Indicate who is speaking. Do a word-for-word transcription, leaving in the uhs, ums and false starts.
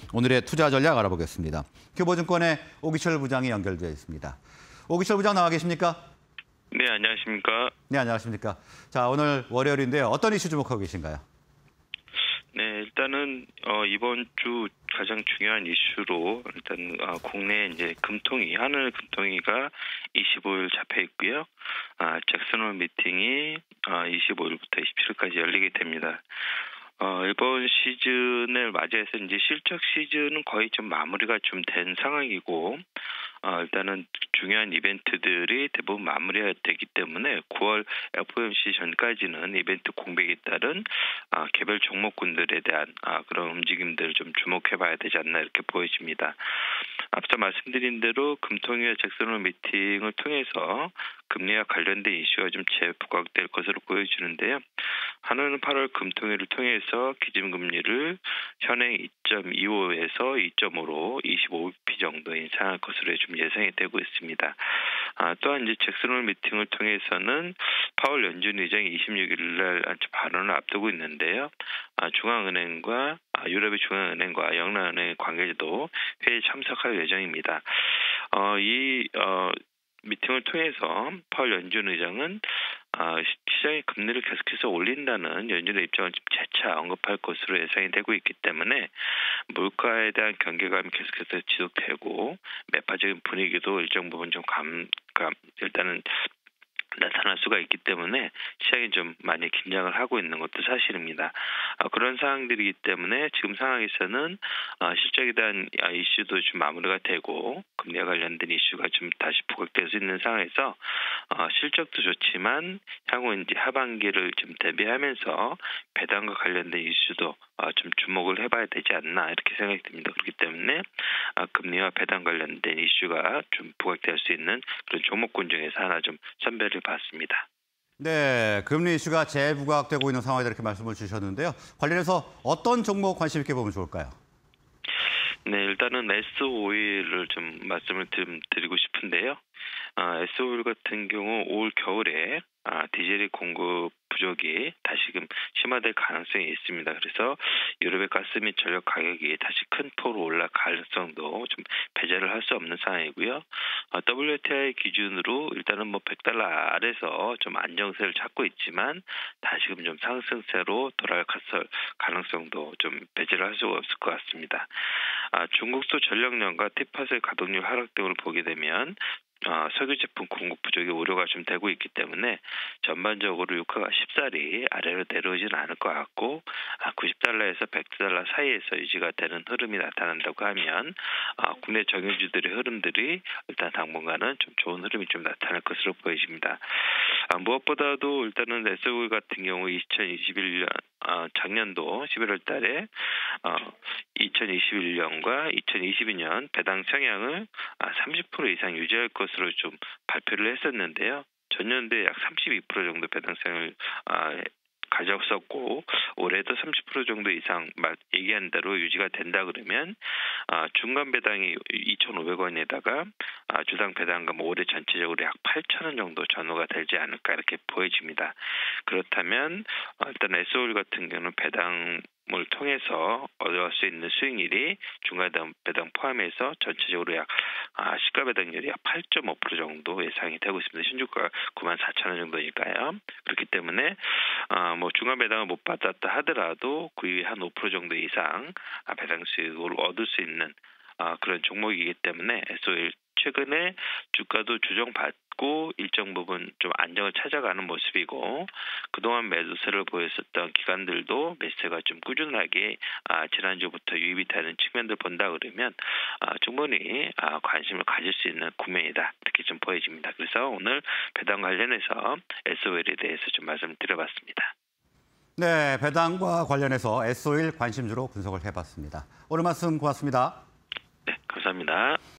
Speaker 1: 오늘의 투자 전략 알아보겠습니다. 큐보증권의 오기철 부장이 연결되어 있습니다. 오기철 부장 나와 계십니까?
Speaker 2: 네, 안녕하십니까?
Speaker 1: 네, 안녕하십니까? 자, 오늘 월요일인데요. 어떤 이슈 주목하고 계신가요?
Speaker 2: 네, 일단은 어, 이번 주 가장 중요한 이슈로 일단 어, 국내 이제 금통위 하늘 금통위가 이십오 일 잡혀 있고요. 아, 잭슨홀 미팅이 어, 이십오 일부터 이십칠 일까지 열리게 됩니다. 어, 이번 시즌을 맞이해서 이제 실적 시즌은 거의 좀 마무리가 좀 된 상황이고, 어, 일단은 중요한 이벤트들이 대부분 마무리가 되기 때문에 구월 에프오엠씨 전까지는 이벤트 공백에 따른 아, 개별 종목군들에 대한 아, 그런 움직임들을 좀 주목해봐야 되지 않나 이렇게 보여집니다. 앞서 말씀드린 대로 금통위와 잭슨홀 미팅을 통해서 금리와 관련된 이슈가 좀 재부각될 것으로 보여지는데요. 하나는 팔월 금통위를 통해서 기준금리를 현행 이 점 이오에서 이 점 오로 이십오 비피 정도 인상할 것으로 좀 예상이 되고 있습니다. 아, 또한 이제 잭슨홀 미팅을 통해서는 파월 연준 의장이 이십육 일 날 발언을 앞두고 있는데요. 아, 중앙은행과 아, 유럽의 중앙은행과 영란은행의 관계자도 회의에 참석할 예정입니다. 어, 이 어, 미팅을 통해서 파월 연준 의장은 아, 시장의 금리를 계속해서 올린다는 연준의 입장을 좀 재차 언급할 것으로 예상이 되고 있기 때문에 물가에 대한 경계감이 계속해서 지속되고 매파적인 분위기도 일정 부분 좀 감, 감 일단은 나타날 수가 있기 때문에 시장이 좀 많이 긴장을 하고 있는 것도 사실입니다. 아, 그런 상황들이기 때문에 지금 상황에서는 아, 실적에 대한 아, 이슈도 좀 마무리가 되고 금리와 관련된 이슈가 좀 다시 부각될 수 있는 상황에서 아, 실적도 좋지만 향후 이제 하반기를 좀 대비하면서 배당과 관련된 이슈도 아, 좀 주목을 해봐야 되지 않나 이렇게 생각이 듭니다. 그렇기 때문에 아, 금리와 배당 관련된 이슈가 좀 부각될 수 있는 그런 종목군 중에서 하나 좀 선별을 봤습니다.
Speaker 1: 네, 금리 이슈가 재부각되고 있는 상황이다 이렇게 말씀을 주셨는데요. 관련해서 어떤 종목 관심 있게 보면 좋을까요?
Speaker 2: 네, 일단은 에스오일을 좀 말씀을 좀 드리고 싶은데요. 아, 에스오일 같은 경우 올 겨울에 아, 디젤의 공급 부족이 다시금 심화될 가능성이 있습니다. 그래서 유럽의 가스 및 전력 가격이 다시 큰 폭으로 올라갈 가능성도 좀 배제를 할 수 없는 상황이고요. 어, 더블유티아이 기준으로 일단은 뭐 백 달러 아래서 좀 안정세를 찾고 있지만 다시금 좀 상승세로 돌아갈 가능성도 좀 배제를 할 수가 없을 것 같습니다. 아, 중국도 전력량과 티팟의 가동률 하락 등을 보게 되면 어, 석유 제품 공급 부족의 우려가 좀 되고 있기 때문에 전반적으로 유가가 쉽사리 아래로 내려오지는 않을 것 같고 아, 구십 달러에서 백 달러 사이에서 유지가 되는 흐름이 나타난다고 하면 어, 국내 정유주들의 흐름들이 일단 당분간은 좀 좋은 흐름이 좀 나타날 것으로 보여집니다. 아, 무엇보다도 일단은 에스오일 같은 경우 이천이십일 년 어, 작년도 십일월 달에 어, 이천이십일 년과 이천이십이 년 배당 성향을 아, 삼십 퍼센트 이상 유지할 것으로 좀 발표를 했었는데요. 전년도에 약 삼십이 퍼센트 정도 배당성을 아, 가졌었고 올해도 삼십 퍼센트 정도 이상 얘기한 대로 유지가 된다 그러면 아, 중간 배당이 이천오백 원에다가 아, 주당 배당금 올해 전체적으로 약 팔천 원 정도 전후가 되지 않을까 이렇게 보여집니다. 그렇다면 어, 일단 에스오일 같은 경우는 배당 을 통해서 얻을 수 있는 수익률이 중간 배당 포함해서 전체적으로 약 아, 시가 배당률이 약 팔 점 오 퍼센트 정도 예상이 되고 있습니다. 신주가 구만 사천 원 정도니까요. 그렇기 때문에 아, 뭐 중간 배당을 못 받았다 하더라도 그 이후에 한 오 퍼센트 정도 이상 아, 배당 수익을 얻을 수 있는 아, 그런 종목이기 때문에 에스오일 최근에 주가도 조정받고 일정 부분 좀 안정을 찾아가는 모습이고 그동안 매도세를 보였었던 기관들도 매수세가 좀 꾸준하게 아, 지난주부터 유입이 되는 측면들 본다 그러면 아, 충분히 아, 관심을 가질 수 있는 국면이다 이렇게 좀 보여집니다. 그래서 오늘 배당 관련해서 에스오일에 대해서 좀 말씀을 드려봤습니다.
Speaker 1: 네, 배당과 관련해서 에스오일 관심주로 분석을 해봤습니다. 오늘 말씀 고맙습니다.
Speaker 2: 네, 감사합니다.